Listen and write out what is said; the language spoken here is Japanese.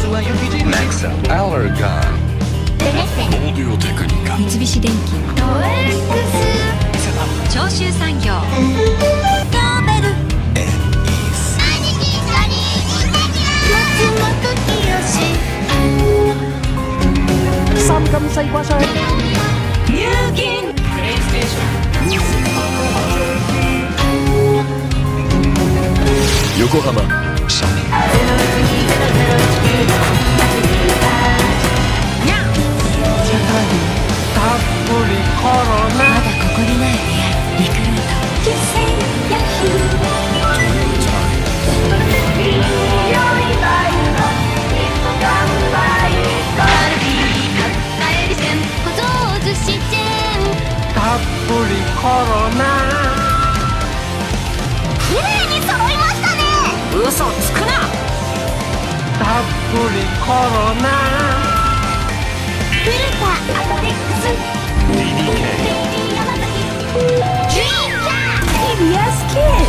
Nexa Allergon オーディオテクニカ三菱電機長州産業ガーベル三金西瓜霜乳銀横浜シャミたっぷりコロナまだここにない出会いリクルーたっぷりコロナ綺麗に揃いましたね。 嘘つくなたっぷりコロナフルタアトレックス DDK 山崎ジュリーキャー TBS キッ